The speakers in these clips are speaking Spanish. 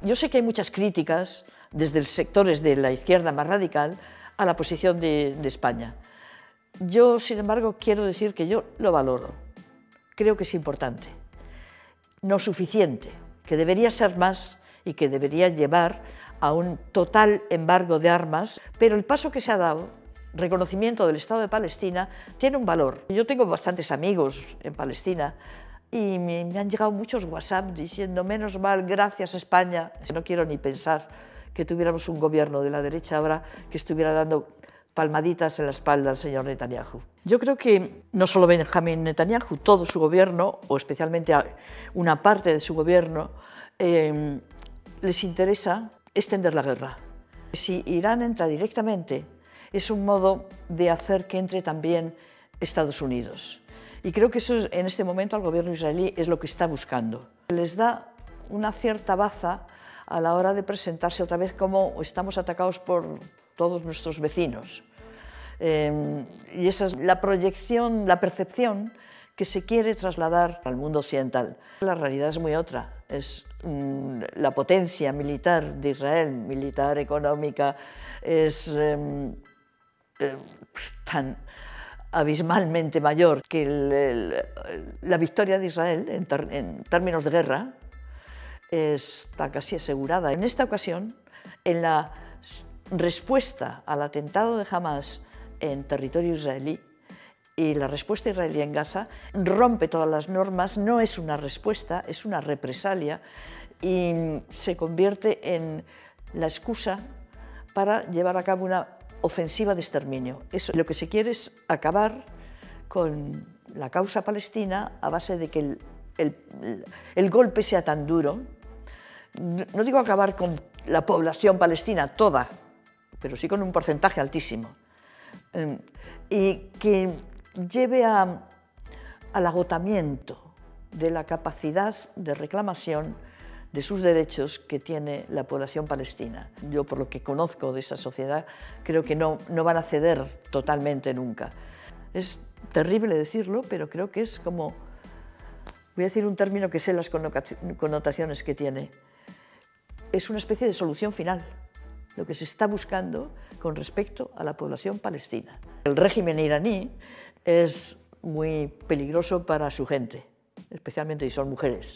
Yo sé que hay muchas críticas desde sectores de la izquierda más radical a la posición de España. Yo, sin embargo, quiero decir que yo lo valoro. Creo que es importante, no suficiente, que debería ser más y que debería llevar a un total embargo de armas, pero el paso que se ha dado, reconocimiento del Estado de Palestina, tiene un valor. Yo tengo bastantes amigos en Palestina y me han llegado muchos WhatsApp diciendo menos mal, gracias España. No quiero ni pensar que tuviéramos un gobierno de la derecha ahora que estuviera dando palmaditas en la espalda al señor Netanyahu. Yo creo que no solo Benjamín Netanyahu, todo su gobierno, o especialmente una parte de su gobierno, les interesa extender la guerra. Si Irán entra directamente, es un modo de hacer que entre también Estados Unidos. Y creo que eso en este momento al gobierno israelí es lo que está buscando. Les da una cierta baza a la hora de presentarse otra vez como estamos atacados por todos nuestros vecinos. Y esa es la proyección, la percepción que se quiere trasladar al mundo occidental. La realidad es muy otra. Es la potencia militar de Israel, militar, económica, es tan abismalmente mayor que la victoria de Israel en términos de guerra está casi asegurada. En esta ocasión, en la respuesta al atentado de Hamas en territorio israelí y la respuesta israelí en Gaza rompe todas las normas, no es una respuesta, es una represalia y se convierte en la excusa para llevar a cabo una ofensiva de exterminio. Eso, lo que se quiere es acabar con la causa palestina a base de que el golpe sea tan duro. No digo acabar con la población palestina toda, pero sí con un porcentaje altísimo, y que lleve al agotamiento de la capacidad de reclamación de sus derechos que tiene la población palestina. Yo, por lo que conozco de esa sociedad, creo que no van a ceder totalmente nunca. Es terrible decirlo, pero creo que es como, voy a decir un término que sé las connotaciones que tiene, es una especie de solución final, lo que se está buscando con respecto a la población palestina. El régimen iraní es muy peligroso para su gente, especialmente si son mujeres,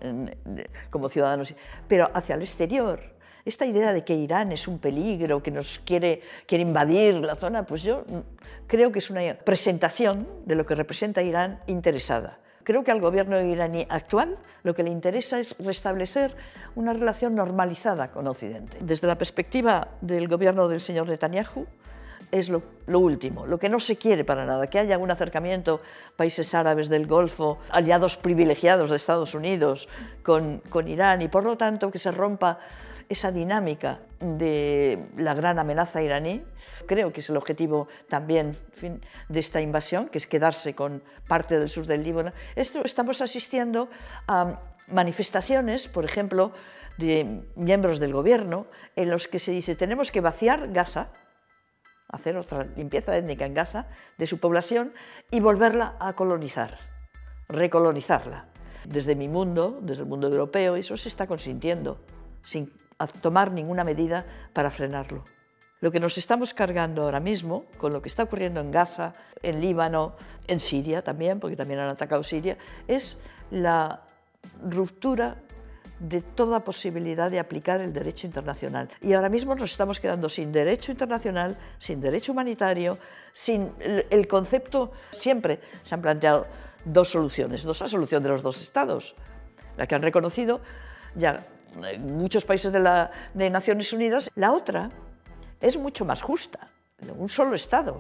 como ciudadanos, pero hacia el exterior, esta idea de que Irán es un peligro, que nos quiere invadir la zona, pues yo creo que es una presentación de lo que representa Irán interesada. Creo que al gobierno iraní actual lo que le interesa es restablecer una relación normalizada con Occidente. Desde la perspectiva del gobierno del señor Netanyahu, es lo último, lo que no se quiere para nada, que haya un acercamiento países árabes del Golfo, aliados privilegiados de Estados Unidos con Irán y por lo tanto que se rompa esa dinámica de la gran amenaza iraní. Creo que es el objetivo también de esta invasión, que es quedarse con parte del sur del Líbano. Estamos asistiendo a manifestaciones, por ejemplo, de miembros del gobierno, en los que se dice tenemos que vaciar Gaza, hacer otra limpieza étnica en Gaza de su población y volverla a colonizar, recolonizarla. Desde mi mundo, desde el mundo europeo, eso se está consintiendo, sin tomar ninguna medida para frenarlo. Lo que nos estamos cargando ahora mismo, con lo que está ocurriendo en Gaza, en Líbano, en Siria también, porque también han atacado Siria, es la ruptura de toda posibilidad de aplicar el derecho internacional. Y ahora mismo nos estamos quedando sin derecho internacional, sin derecho humanitario, sin el concepto. Siempre se han planteado dos soluciones, la solución de los dos estados, la que han reconocido ya muchos países de Naciones Unidas. La otra es mucho más justa, un solo estado,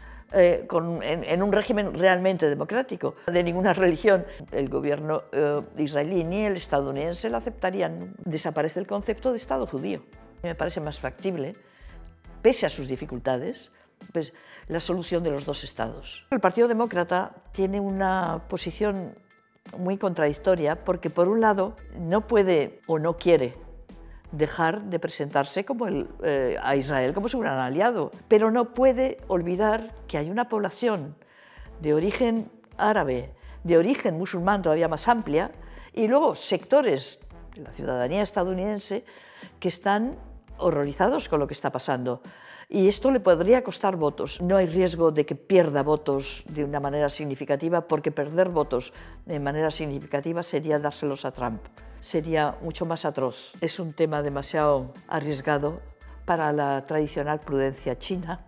en un régimen realmente democrático, de ninguna religión. El gobierno israelí ni el estadounidense la aceptarían. Desaparece el concepto de Estado judío. Me parece más factible, pese a sus dificultades, pues, la solución de los dos estados. El Partido Demócrata tiene una posición muy contradictoria porque, por un lado, no puede o no quiere dejar de presentarse como a Israel como su gran aliado, pero no puede olvidar que hay una población de origen árabe, de origen musulmán todavía más amplia, y luego sectores la ciudadanía estadounidense, que están horrorizados con lo que está pasando. Y esto le podría costar votos. No hay riesgo de que pierda votos de una manera significativa, porque perder votos de manera significativa sería dárselos a Trump. Sería mucho más atroz. Es un tema demasiado arriesgado para la tradicional prudencia china,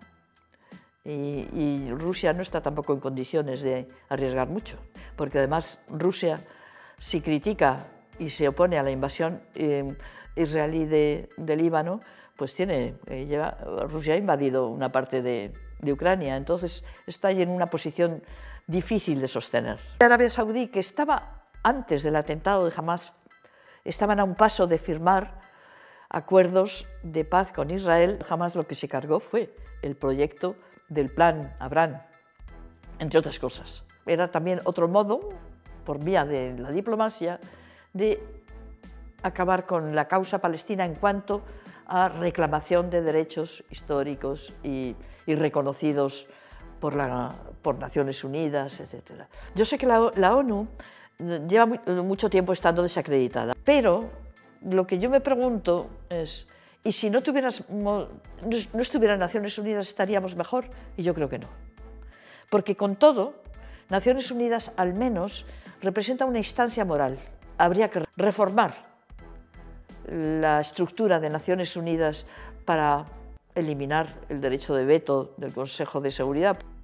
y Rusia no está tampoco en condiciones de arriesgar mucho, porque además Rusia, si critica y se opone a la invasión israelí de Líbano, pues Rusia ha invadido una parte de Ucrania, entonces está ahí en una posición difícil de sostener. Arabia Saudí, que estaba antes del atentado de Hamás, estaban a un paso de firmar acuerdos de paz con Israel. Hamás lo que se cargó fue el proyecto del plan Abraham, entre otras cosas. Era también otro modo, por vía de la diplomacia, de acabar con la causa palestina en cuanto a reclamación de derechos históricos y reconocidos por Naciones Unidas, etc. Yo sé que la ONU lleva mucho tiempo estando desacreditada, pero lo que yo me pregunto es, ¿y si no estuvieran Naciones Unidas estaríamos mejor? Y yo creo que no. Porque con todo, Naciones Unidas al menos representa una instancia moral. Habría que reformar la estructura de Naciones Unidas para eliminar el derecho de veto del Consejo de Seguridad.